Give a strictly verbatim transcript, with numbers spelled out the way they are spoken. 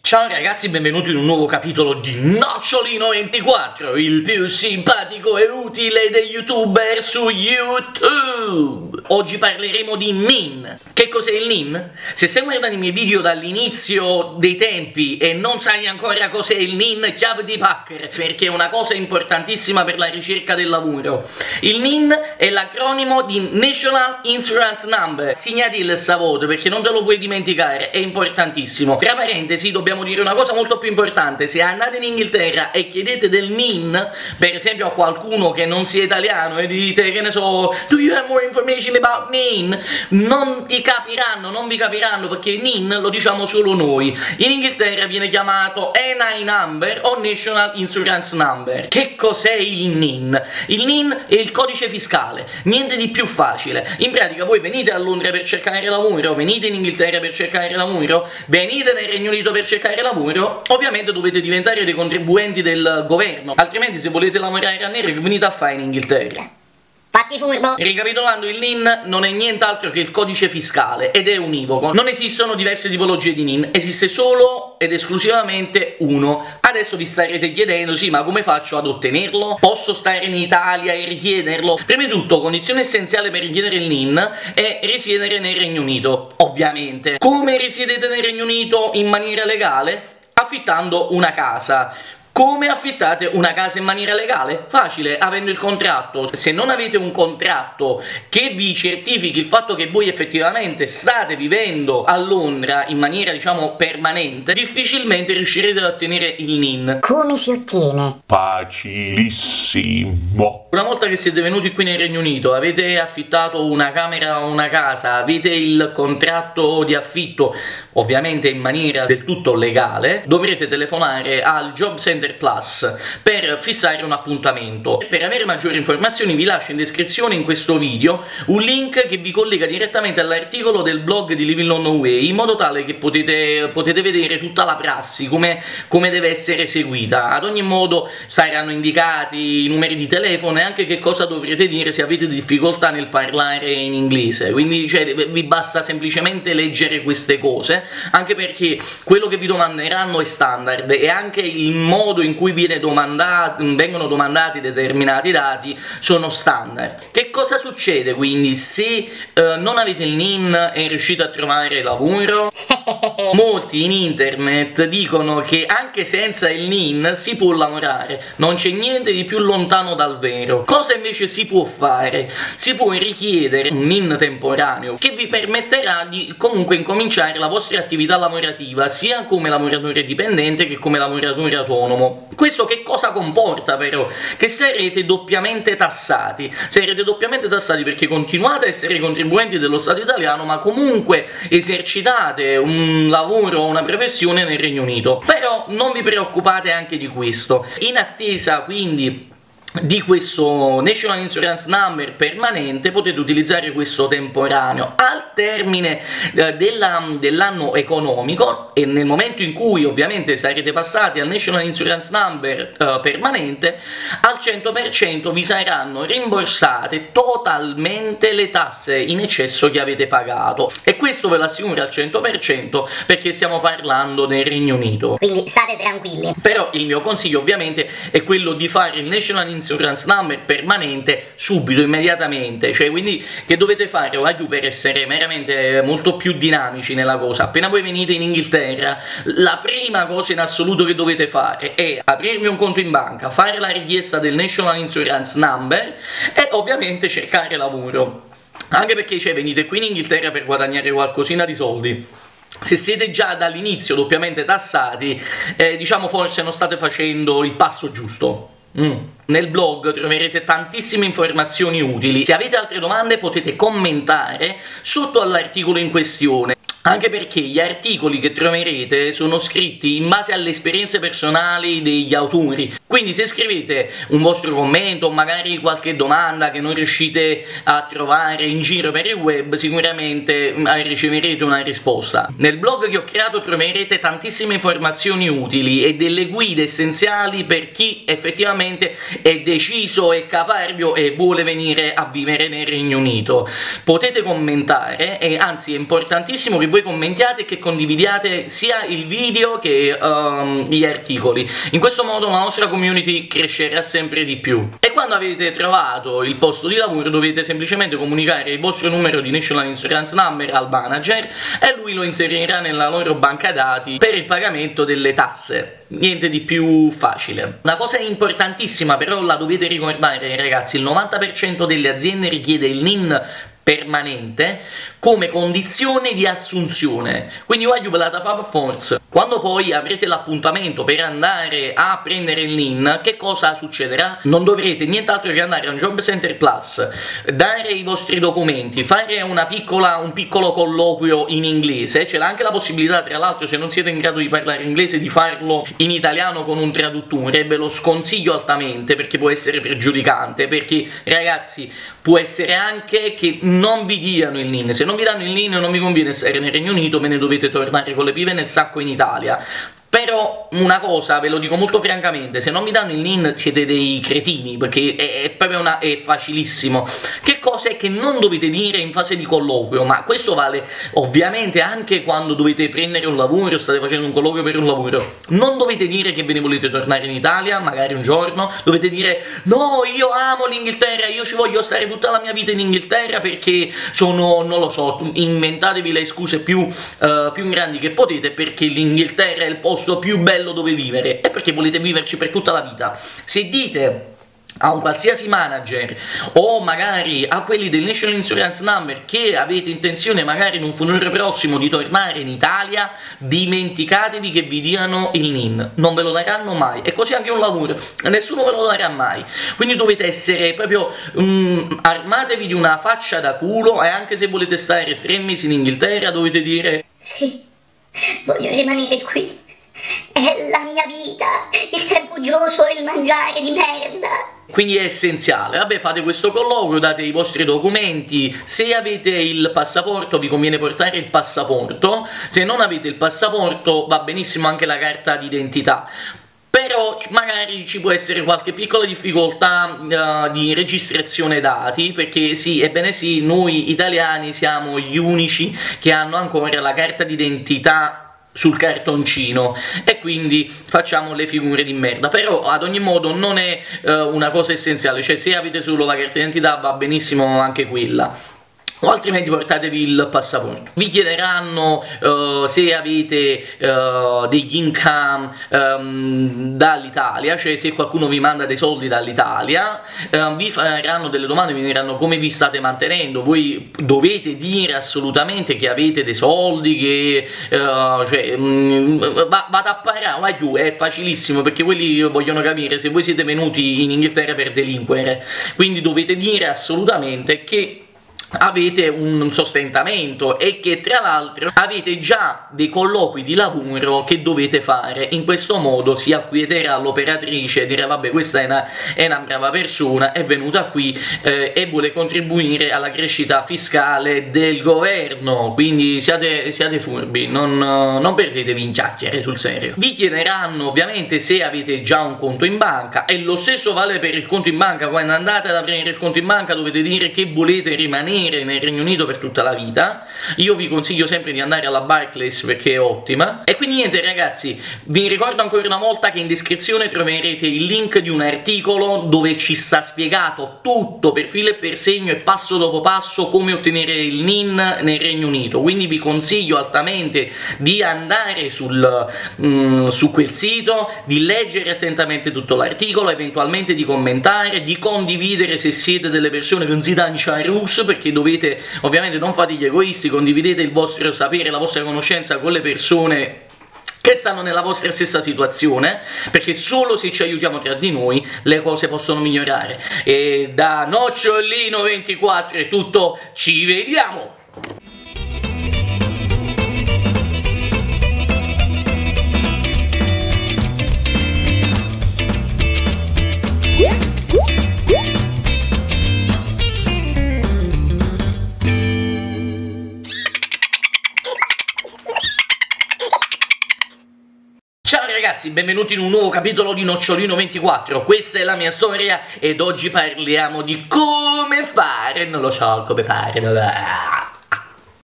Ciao ragazzi, benvenuti in un nuovo capitolo di Nocciolino ventiquattro, il più simpatico e utile degli youtuber su YouTube. Oggi parleremo di N I N. Che cos'è il N I N? Se stai guardando i miei video dall'inizio dei tempi e non sai ancora cos'è il N I N, chiave di Packer, perché è una cosa importantissima per la ricerca del lavoro. Il N I N è l'acronimo di National Insurance Number. Segnati il savoto perché non te lo puoi dimenticare, è importantissimo. Tra parentesi, dobbiamo dire una cosa molto più importante: se andate in Inghilterra e chiedete del N I N, per esempio a qualcuno che non sia italiano e dite, che ne so, do you have more information about N I N? Non ti capiranno, non vi capiranno, perché N I N lo diciamo solo noi. In Inghilterra viene chiamato N I number o National Insurance Number. Che cos'è il N I N? Il N I N è il codice fiscale, niente di più facile. In pratica voi venite a Londra per cercare lavoro, venite in Inghilterra per cercare lavoro, venite nel Regno Unito per cercare lavoro, ovviamente dovete diventare dei contribuenti del governo, altrimenti se volete lavorare a nero che venite a fare in Inghilterra? Fatti furbo! Ricapitolando, il N I N non è nient'altro che il codice fiscale ed è univoco. Non esistono diverse tipologie di N I N, esiste solo ed esclusivamente uno. Adesso vi starete chiedendo, sì, ma come faccio ad ottenerlo? Posso stare in Italia e richiederlo? Prima di tutto, condizione essenziale per richiedere il N I N è risiedere nel Regno Unito, ovviamente. Come risiedete nel Regno Unito in maniera legale? Affittando una casa. Come affittate una casa in maniera legale? Facile, avendo il contratto. Se non avete un contratto che vi certifichi il fatto che voi effettivamente state vivendo a Londra in maniera, diciamo, permanente, difficilmente riuscirete ad ottenere il N I N. Come si ottiene? Facilissimo. Una volta che siete venuti qui nel Regno Unito, avete affittato una camera o una casa, avete il contratto di affitto, ovviamente in maniera del tutto legale, dovrete telefonare al Job Center Plus per fissare un appuntamento. Per avere maggiori informazioni vi lascio in descrizione in questo video un link che vi collega direttamente all'articolo del blog di Living London Way, in modo tale che potete, potete vedere tutta la prassi, come, come deve essere seguita. Ad ogni modo saranno indicati i numeri di telefono e anche che cosa dovrete dire se avete difficoltà nel parlare in inglese, quindi cioè, vi basta semplicemente leggere queste cose, anche perché quello che vi domanderanno è standard e anche il modo in cui viene domandato, vengono domandati determinati dati sono standard. Che cosa succede quindi se eh, non avete il N I N e riuscite a trovare lavoro? Molti in internet dicono che anche senza il N I N si può lavorare, non c'è niente di più lontano dal vero. Cosa invece si può fare? Si può richiedere un N I N temporaneo che vi permetterà di comunque incominciare la vostra attività lavorativa sia come lavoratore dipendente che come lavoratore autonomo. Questo che cosa comporta però? Che sarete doppiamente tassati. Sarete doppiamente tassati perché continuate a essere contribuenti dello Stato italiano, ma comunque esercitate un lavoro o una professione nel Regno Unito. Però non vi preoccupate anche di questo. In attesa quindi di questo National Insurance Number permanente potete utilizzare questo temporaneo. Al termine eh, dell'anno dell economico e nel momento in cui ovviamente sarete passati al National Insurance Number eh, permanente, al cento per cento vi saranno rimborsate totalmente le tasse in eccesso che avete pagato, e questo ve lo assicuro al cento per cento perché stiamo parlando del Regno Unito. Quindi state tranquilli. Però il mio consiglio ovviamente è quello di fare il National Insurance Insurance Number permanente subito, immediatamente, cioè quindi che dovete fare o per essere veramente molto più dinamici nella cosa. Appena voi venite in Inghilterra, la prima cosa in assoluto che dovete fare è aprirvi un conto in banca, fare la richiesta del National Insurance Number e ovviamente cercare lavoro, anche perché cioè venite qui in Inghilterra per guadagnare qualcosina di soldi. Se siete già dall'inizio doppiamente tassati, eh, diciamo forse non state facendo il passo giusto. Mm. Nel blog troverete tantissime informazioni utili. Se avete altre domande potete commentare sotto all'articolo in questione, anche perché gli articoli che troverete sono scritti in base alle esperienze personali degli autori. Quindi se scrivete un vostro commento o magari qualche domanda che non riuscite a trovare in giro per il web, sicuramente riceverete una risposta. Nel blog che ho creato troverete tantissime informazioni utili e delle guide essenziali per chi effettivamente è deciso e caparbio e vuole venire a vivere nel Regno Unito. Potete commentare, e anzi è importantissimo che voi commentiate e che condividiate sia il video che um, gli articoli. In questo modo la nostra community crescerà sempre di più. E quando avete trovato il posto di lavoro dovete semplicemente comunicare il vostro numero di National Insurance Number al manager e lui lo inserirà nella loro banca dati per il pagamento delle tasse. Niente di più facile. Una cosa importantissima però la dovete ricordare, ragazzi: il novanta per cento delle aziende richiede il N I N permanente come condizione di assunzione, quindi voglio velata Fab Force. Quando poi avrete l'appuntamento per andare a prendere il N I N, che cosa succederà? Non dovrete nient'altro che andare a un Job Center Plus, dare i vostri documenti, fare una piccola, un piccolo colloquio in inglese. C'è anche la possibilità, tra l'altro, se non siete in grado di parlare inglese, di farlo in italiano con un traduttore. Ve lo sconsiglio altamente perché può essere pregiudicante, perché ragazzi può essere anche che non vi diano il N I N. Se non vi danno il N I N non vi conviene stare nel Regno Unito, me ne dovete tornare con le pive nel sacco in Italia. Però una cosa ve lo dico molto francamente: se non vi danno il N I N siete dei cretini, perché è, è proprio una, è facilissimo. Che cosa è che non dovete dire in fase di colloquio? Ma questo vale ovviamente anche quando dovete prendere un lavoro, state facendo un colloquio per un lavoro. Non dovete dire che ve ne volete tornare in Italia, magari un giorno. Dovete dire: no, io amo l'Inghilterra, io ci voglio stare tutta la mia vita in Inghilterra perché sono, non lo so, inventatevi le scuse più, uh, più grandi che potete, perché l'Inghilterra è il posto più bello dove vivere e perché volete viverci per tutta la vita. Se dite a un qualsiasi manager o magari a quelli del National Insurance Number che avete intenzione magari in un futuro prossimo di tornare in Italia, dimenticatevi che vi diano il N I N, non ve lo daranno mai. E così anche un lavoro, nessuno ve lo darà mai. Quindi dovete essere proprio um, armatevi di una faccia da culo, e anche se volete stare tre mesi in Inghilterra dovete dire: sì, voglio rimanere qui. È la mia vita, il tempo gioso e il mangiare di merda. Quindi è essenziale. Vabbè, fate questo colloquio, date i vostri documenti. Se avete il passaporto vi conviene portare il passaporto, se non avete il passaporto va benissimo anche la carta d'identità. Però magari ci può essere qualche piccola difficoltà uh, di registrazione dati, perché sì, ebbene sì, noi italiani siamo gli unici che hanno ancora la carta d'identità sul cartoncino e quindi facciamo le figure di merda. Però ad ogni modo non è uh, una cosa essenziale, cioè se avete solo la carta d'identità va benissimo anche quella, o altrimenti portatevi il passaporto. Vi chiederanno uh, se avete uh, degli income um, dall'Italia, cioè se qualcuno vi manda dei soldi dall'Italia. Uh, vi faranno delle domande, vi diranno come vi state mantenendo. Voi dovete dire assolutamente che avete dei soldi, che uh, cioè, um, va, vado a parare, vai giù, è facilissimo, perché quelli vogliono capire se voi siete venuti in Inghilterra per delinquere. Quindi dovete dire assolutamente che avete un sostentamento e che tra l'altro avete già dei colloqui di lavoro che dovete fare. In questo modo si acquieterà l'operatrice e dirà: vabbè, questa è una, è una brava persona, è venuta qui eh, e vuole contribuire alla crescita fiscale del governo. Quindi siate, siate furbi, non, non perdetevi in chiacchiere, sul serio. Vi chiederanno ovviamente se avete già un conto in banca, e lo stesso vale per il conto in banca. Quando andate ad aprire il conto in banca dovete dire che volete rimanere nel Regno Unito per tutta la vita. Io vi consiglio sempre di andare alla Barclays perché è ottima. E quindi niente ragazzi, vi ricordo ancora una volta che in descrizione troverete il link di un articolo dove ci sta spiegato tutto per filo e per segno e passo dopo passo come ottenere il N I N nel Regno Unito. Quindi vi consiglio altamente di andare sul, mm, su quel sito, di leggere attentamente tutto l'articolo, eventualmente di commentare, di condividere se siete delle persone che non si danno ciarus, perché dovete, ovviamente non fate gli egoisti, condividete il vostro sapere, la vostra conoscenza con le persone che stanno nella vostra stessa situazione, perché solo se ci aiutiamo tra di noi le cose possono migliorare. E da Nocciolino ventiquattro è tutto, ci vediamo! Ciao ragazzi, benvenuti in un nuovo capitolo di Nocciolino ventiquattro. Questa è la mia storia ed oggi parliamo di come fare, non lo so come fare,